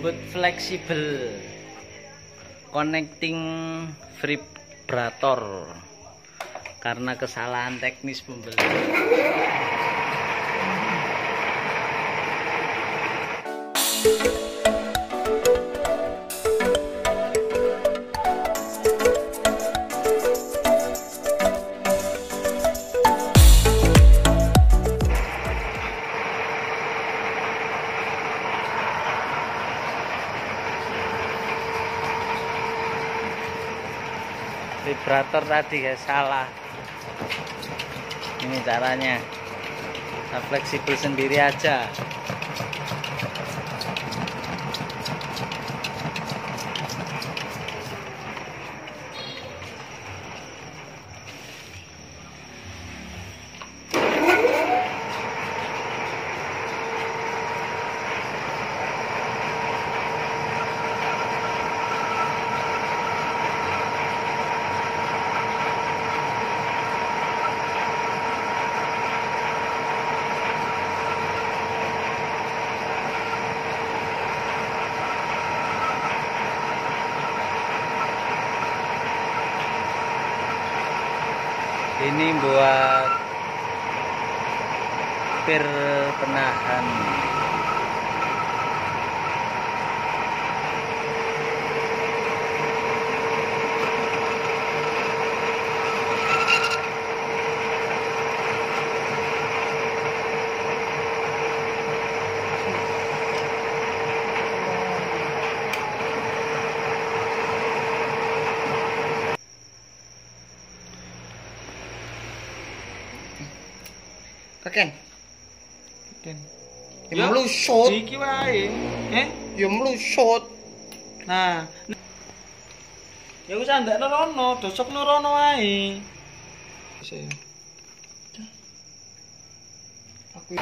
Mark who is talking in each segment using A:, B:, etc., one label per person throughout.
A: bobot fleksibel connecting vibrator karena kesalahan teknis pembeli. Vibrator tadi guys salah. Ini caranya, kita fleksibel sendiri aja. Ini buat pir penahan.
B: Kakek. Ya melusut.
C: Iki wae.
B: Ya melusut.
C: Nah. Ya wis ndak nerono, dosok nerono wae.
B: Aku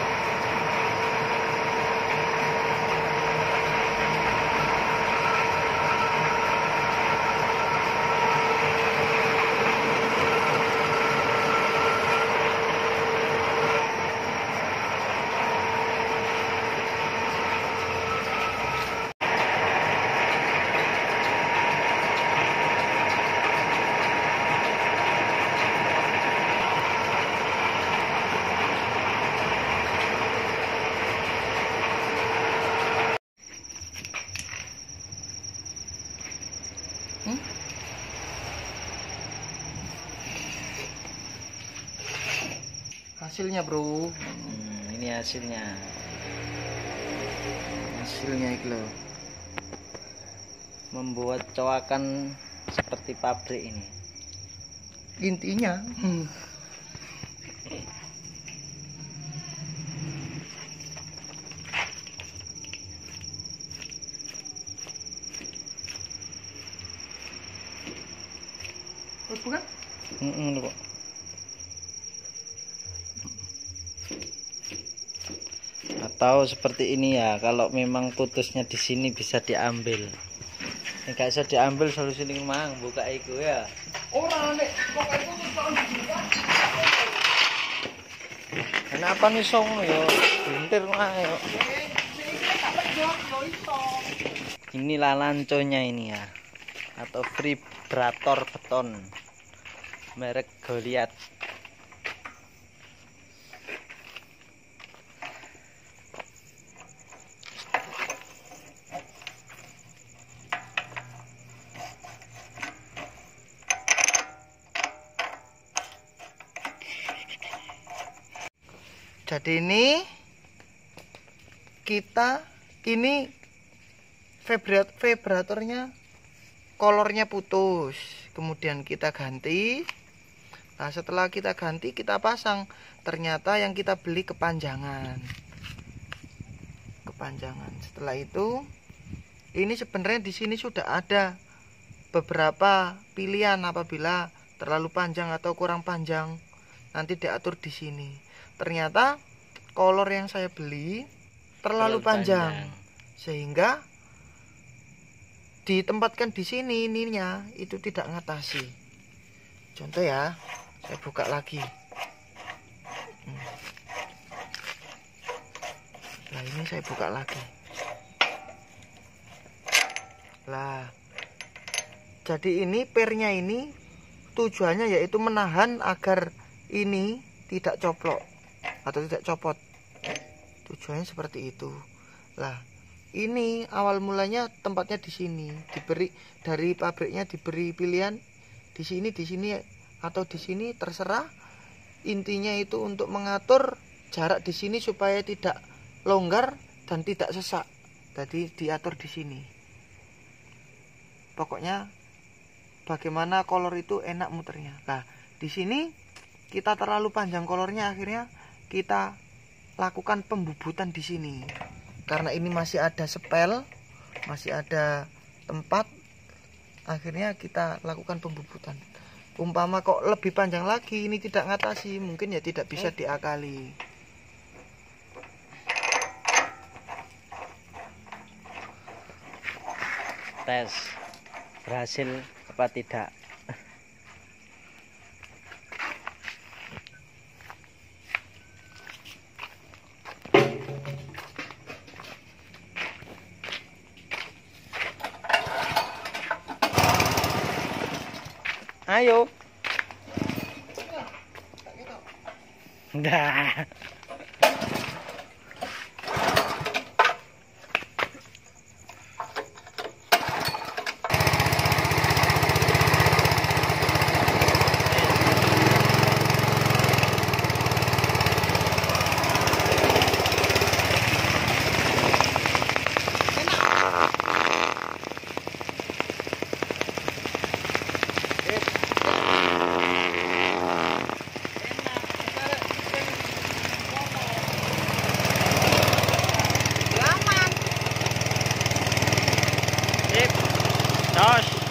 B: hasilnya, bro.
A: Ini hasilnya.
B: Hasilnya itu loh.
A: Membuat coakan seperti pabrik ini.
B: Intinya. Bukan?
A: Kok. Atau seperti ini ya, kalau memang putusnya di sini bisa diambil. Enggak bisa diambil solusi ini mang buka iku ya.
B: Orang nek kok itu
A: Kenapa nih song yo? Bintir ae yo. Ini lalanconya ini ya. Atau vibrator beton. Merek Goliath.
B: Jadi ini vibratornya kolornya putus, kemudian kita ganti. Nah, setelah kita ganti kita pasang, ternyata yang kita beli kepanjangan. Setelah itu ini sebenarnya di sini sudah ada beberapa pilihan apabila terlalu panjang atau kurang panjang, nanti diatur di sini. Ternyata kolor yang saya beli terlalu panjang, sehingga ditempatkan di sini ininya itu tidak ngatasi. Contoh ya, saya buka lagi. Nah, ini saya buka lagi. Lah, jadi ini pernya ini tujuannya yaitu menahan agar ini tidak coplok atau tidak copot. Tujuannya seperti itu. Lah, ini awal mulanya tempatnya di sini, diberi dari pabriknya diberi pilihan di sini atau di sini terserah. Intinya itu untuk mengatur jarak di sini supaya tidak longgar dan tidak sesak. Jadi diatur di sini. Pokoknya bagaimana kolor itu enak muternya. Nah, di sini kita terlalu panjang kolornya, akhirnya kita lakukan pembubutan di sini. Karena ini masih ada spel, masih ada tempat, akhirnya kita lakukan pembubutan. Umpama kok lebih panjang lagi, ini tidak ngatasi, mungkin ya tidak bisa diakali.
A: Tes berhasil apa tidak? Ayo. Dah. Sip. Jos.